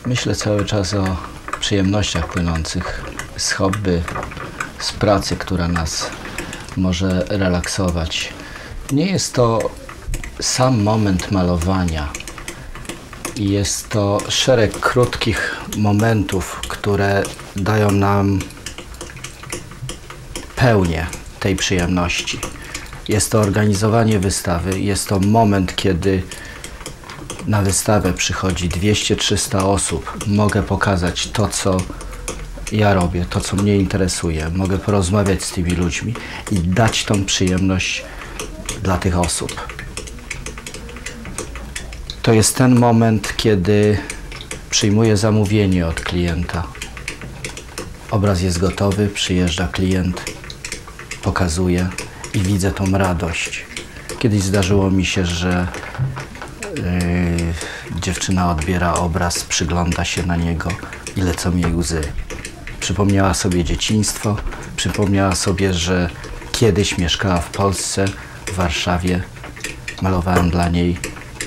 Myślę cały czas o przyjemnościach płynących z hobby, z pracy, która nas może relaksować. Nie jest to sam moment malowania. Jest to szereg krótkich momentów, które dają nam pełnię tej przyjemności. Jest to organizowanie wystawy, jest to moment, kiedy na wystawę przychodzi 200-300 osób. Mogę pokazać to, co ja robię, to, co mnie interesuje. Mogę porozmawiać z tymi ludźmi i dać tą przyjemność dla tych osób. To jest ten moment, kiedy przyjmuję zamówienie od klienta. Obraz jest gotowy, przyjeżdża klient, pokazuje i widzę tą radość. Kiedyś zdarzyło mi się, że dziewczyna odbiera obraz, przygląda się na niego i lecą jej łzy. Przypomniała sobie dzieciństwo, przypomniała sobie, że kiedyś mieszkała w Polsce, w Warszawie. Malowałem dla niej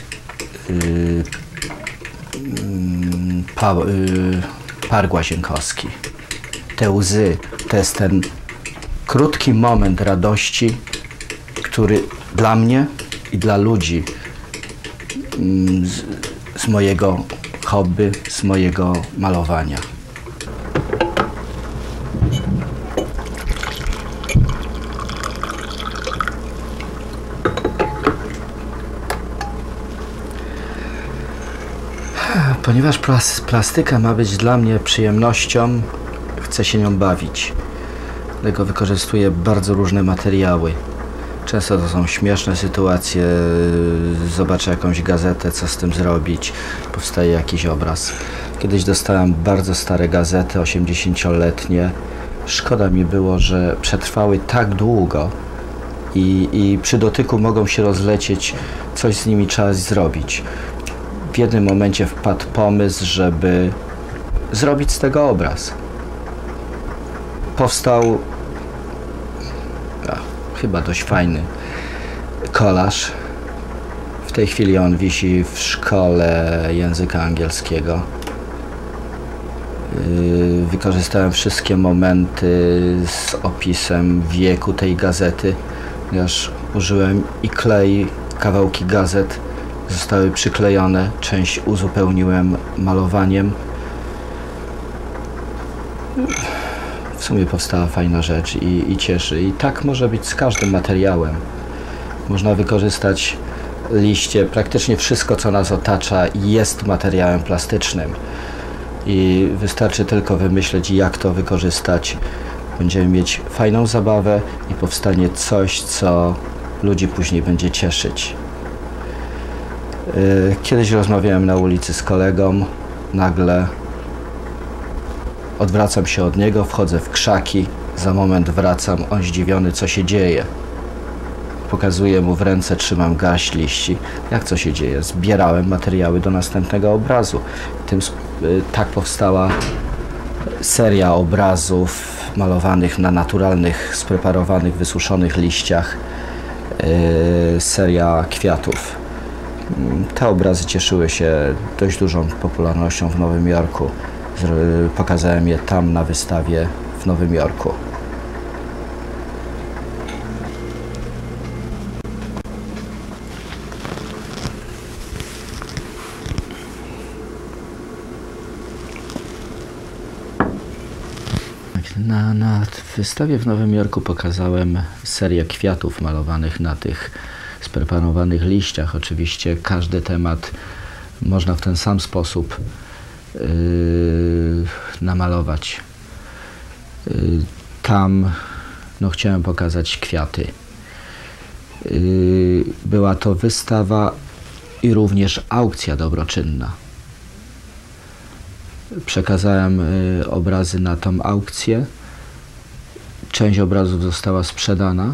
Park Łazienkowski. Te łzy to jest ten krótki moment radości, który dla mnie i dla ludzi z mojego hobby, z mojego malowania. Ponieważ plastyka ma być dla mnie przyjemnością, chcę się nią bawić. Dlatego wykorzystuję bardzo różne materiały. Często to są śmieszne sytuacje, zobaczę jakąś gazetę, co z tym zrobić, powstaje jakiś obraz. Kiedyś dostałem bardzo stare gazety, 80-letnie. Szkoda mi było, że przetrwały tak długo i przy dotyku mogą się rozlecieć, coś z nimi trzeba zrobić. W jednym momencie wpadł pomysł, żeby zrobić z tego obraz. Powstał chyba dość fajny kolaż. W tej chwili on wisi w szkole języka angielskiego. Wykorzystałem wszystkie momenty z opisem wieku tej gazety, ponieważ użyłem i klei, kawałki gazet zostały przyklejone, część uzupełniłem malowaniem. W sumie powstała fajna rzecz i cieszy. I tak może być z każdym materiałem. Można wykorzystać liście, praktycznie wszystko, co nas otacza, jest materiałem plastycznym. I wystarczy tylko wymyśleć, jak to wykorzystać. Będziemy mieć fajną zabawę i powstanie coś, co ludzi później będzie cieszyć. Kiedyś rozmawiałem na ulicy z kolegą, nagle odwracam się od niego, wchodzę w krzaki, za moment wracam, on zdziwiony, co się dzieje. Pokazuję mu w ręce, trzymam garść liści. Jak co się dzieje? Zbierałem materiały do następnego obrazu. Tak powstała seria obrazów malowanych na naturalnych, spreparowanych, wysuszonych liściach. Seria kwiatów. Te obrazy cieszyły się dość dużą popularnością w Nowym Jorku. Pokazałem je tam na wystawie w Nowym Jorku. Na wystawie w Nowym Jorku pokazałem serię kwiatów malowanych na tych spreparowanych liściach. Oczywiście każdy temat można w ten sam sposób namalować. Tam chciałem pokazać kwiaty. Była to wystawa i również aukcja dobroczynna. Przekazałem obrazy na tą aukcję. Część obrazów została sprzedana.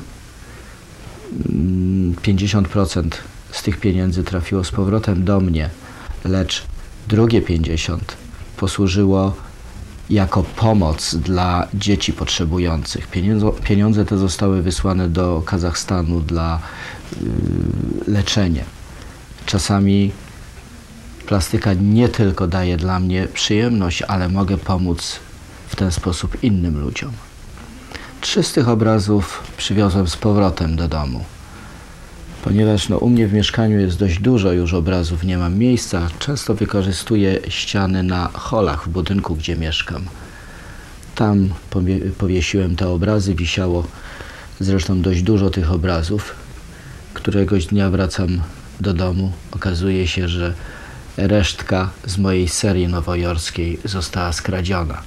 50% z tych pieniędzy trafiło z powrotem do mnie, lecz drugie 50% posłużyło jako pomoc dla dzieci potrzebujących. Pieniądze te zostały wysłane do Kazachstanu dla leczenia. Czasami Plastyka nie tylko daje dla mnie przyjemność, ale mogę pomóc w ten sposób innym ludziom. 3 z tych obrazów przywiozłem z powrotem do domu. Ponieważ u mnie w mieszkaniu jest dość dużo już obrazów, nie mam miejsca, często wykorzystuję ściany na holach w budynku, gdzie mieszkam. Tam powiesiłem te obrazy, wisiało zresztą dość dużo tych obrazów. Któregoś dnia wracam do domu, okazuje się, że resztka z mojej serii nowojorskiej została skradziona.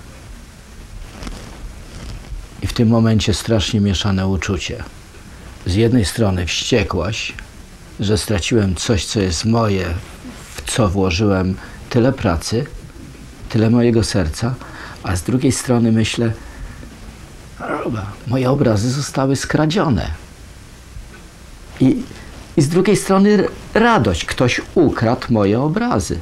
I w tym momencie strasznie mieszane uczucie. Z jednej strony wściekłość, że straciłem coś, co jest moje, w co włożyłem tyle pracy, tyle mojego serca, a z drugiej strony myślę, moje obrazy zostały skradzione. I z drugiej strony radość, ktoś ukradł moje obrazy.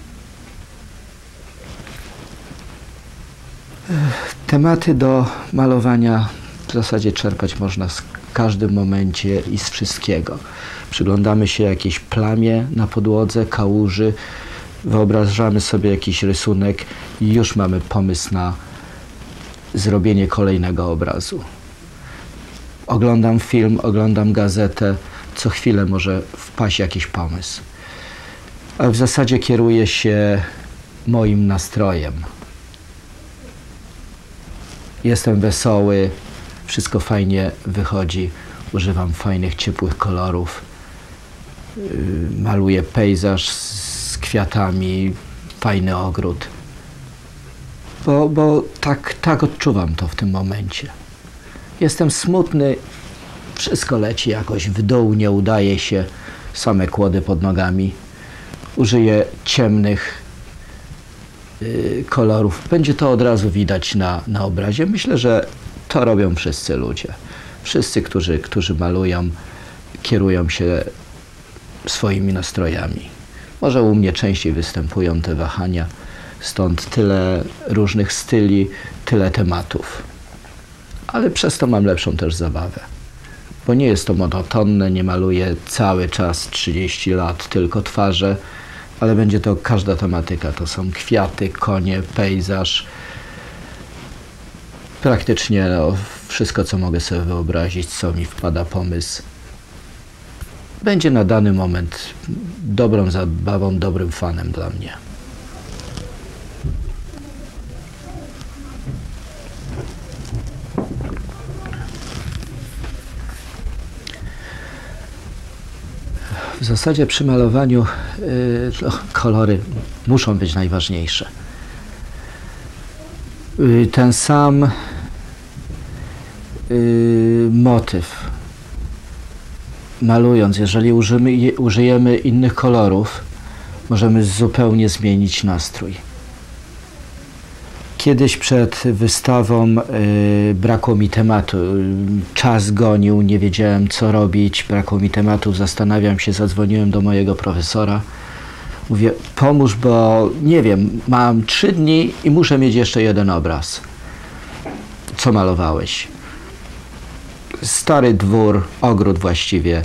Tematy do malowania w zasadzie czerpać można w każdym momencie i z wszystkiego. Przyglądamy się jakiejś plamie na podłodze, kałuży, wyobrażamy sobie jakiś rysunek i już mamy pomysł na zrobienie kolejnego obrazu. Oglądam film, oglądam gazetę, co chwilę może wpaść jakiś pomysł. A w zasadzie kieruję się moim nastrojem. Jestem wesoły, wszystko fajnie wychodzi, używam fajnych, ciepłych kolorów, maluję pejzaż z kwiatami, fajny ogród. Bo tak odczuwam to w tym momencie. Jestem smutny, wszystko leci jakoś w dół, nie udaje się, same kłody pod nogami. Użyję ciemnych kolorów. Będzie to od razu widać na obrazie. Myślę, że to robią wszyscy ludzie. Wszyscy, którzy malują, kierują się swoimi nastrojami. Może u mnie częściej występują te wahania, stąd tyle różnych styli, tyle tematów. Ale przez to mam lepszą też zabawę. Bo nie jest to monotonne, nie maluję cały czas 30 lat tylko twarze, ale będzie to każda tematyka. To są kwiaty, konie, pejzaż. Praktycznie wszystko, co mogę sobie wyobrazić, co mi wpada pomysł. Będzie na dany moment dobrą zabawą, dobrym fanem dla mnie. W zasadzie przy malowaniu kolory muszą być najważniejsze. Ten sam motyw malując, jeżeli użyjemy innych kolorów, możemy zupełnie zmienić nastrój. Kiedyś przed wystawą brakło mi tematu. Czas gonił, nie wiedziałem co robić, brakło mi tematów, zastanawiam się, zadzwoniłem do mojego profesora. Mówię, pomóż, bo nie wiem, mam 3 dni i muszę mieć jeszcze jeden obraz. Co malowałeś? Stary dwór, ogród właściwie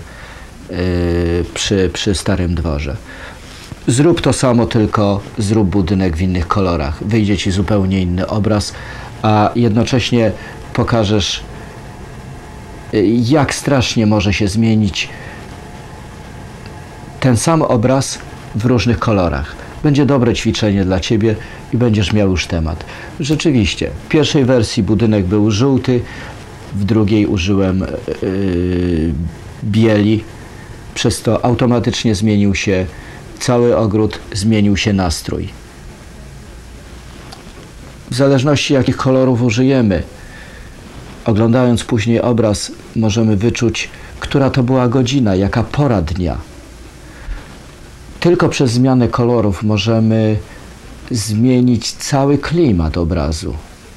przy starym dworze. Zrób to samo, tylko zrób budynek w innych kolorach. Wyjdzie ci zupełnie inny obraz, a jednocześnie pokażesz, jak strasznie może się zmienić ten sam obraz w różnych kolorach. Będzie dobre ćwiczenie dla ciebie i będziesz miał już temat. Rzeczywiście, w pierwszej wersji budynek był żółty, w drugiej użyłem bieli. Przez to automatycznie zmienił się cały ogród, zmienił się nastrój. W zależności jakich kolorów użyjemy, oglądając później obraz, możemy wyczuć, która to była godzina, jaka pora dnia. Tylko przez zmianę kolorów możemy zmienić cały klimat obrazu.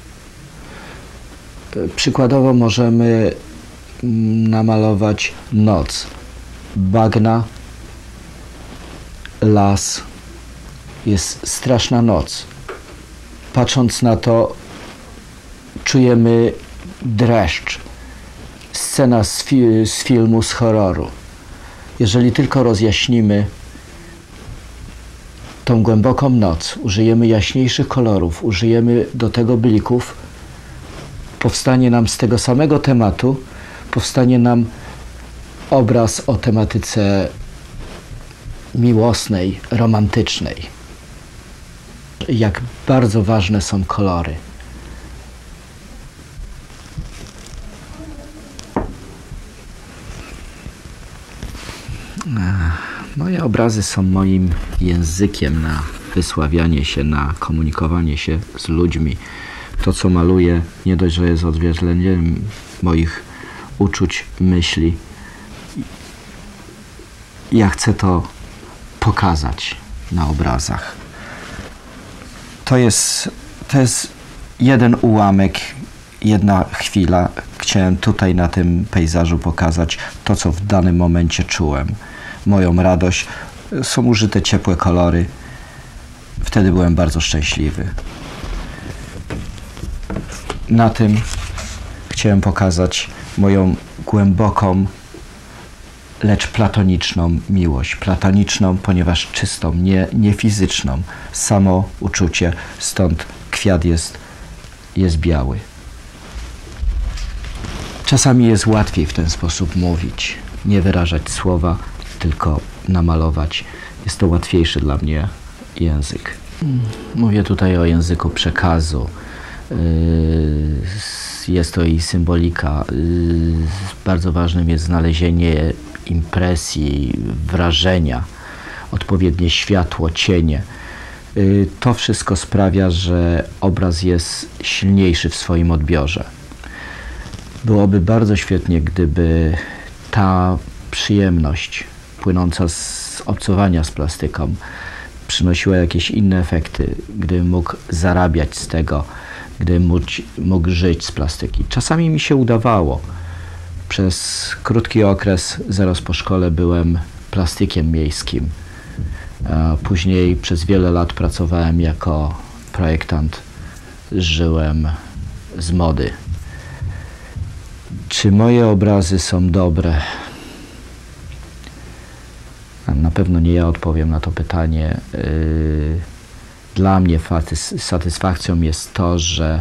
Przykładowo możemy namalować noc, bagna, las, jest straszna noc. Patrząc na to, czujemy dreszcz. Scena z filmu, z horroru. Jeżeli tylko rozjaśnimy tą głęboką noc, użyjemy jaśniejszych kolorów, użyjemy do tego blików, powstanie nam z tego samego tematu, powstanie nam obraz o tematyce miłosnej, romantycznej. Jak bardzo ważne są kolory. Moje obrazy są moim językiem na wysławianie się, na komunikowanie się z ludźmi. To, co maluję, nie dość, że jest odzwierciedleniem moich uczuć, myśli. Ja chcę to pokazać na obrazach. To jest jeden ułamek, jedna chwila. Chciałem tutaj na tym pejzażu pokazać to, co w danym momencie czułem. Moją radość. Są użyte ciepłe kolory. Wtedy byłem bardzo szczęśliwy. Na tym chciałem pokazać moją głęboką, lecz platoniczną miłość. Platoniczną, ponieważ czystą, nie fizyczną. Samo uczucie, stąd kwiat jest biały. Czasami jest łatwiej w ten sposób mówić. Nie wyrażać słowa, tylko namalować. Jest to łatwiejszy dla mnie język. Mówię tutaj o języku przekazu. Jest to i symbolika. Bardzo ważnym jest znalezienie impresji, wrażenia, odpowiednie światło, cienie. To wszystko sprawia, że obraz jest silniejszy w swoim odbiorze. Byłoby bardzo świetnie, gdyby ta przyjemność płynąca z obcowania z plastyką przynosiła jakieś inne efekty, gdybym mógł zarabiać z tego, gdybym mógł żyć z plastyki. Czasami mi się udawało. Przez krótki okres, zaraz po szkole, byłem plastykiem miejskim. Później przez wiele lat pracowałem jako projektant. Żyłem z mody. Czy moje obrazy są dobre? Na pewno nie ja odpowiem na to pytanie. Dla mnie satysfakcją jest to, że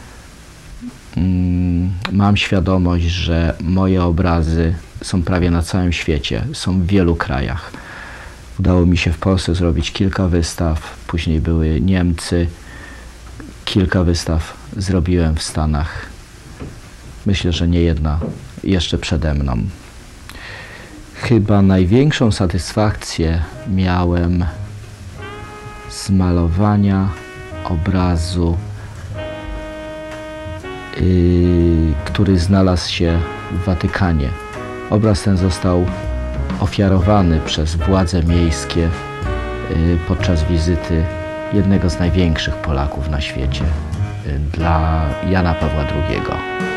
mam świadomość, że moje obrazy są prawie na całym świecie, są w wielu krajach. Udało mi się w Polsce zrobić kilka wystaw, później były Niemcy, kilka wystaw zrobiłem w Stanach. Myślę, że nie jedna jeszcze przede mną. Chyba największą satysfakcję miałem z malowania obrazu, który znalazł się w Watykanie. Obraz ten został ofiarowany przez władze miejskie podczas wizyty jednego z największych Polaków na świecie, dla Jana Pawła II.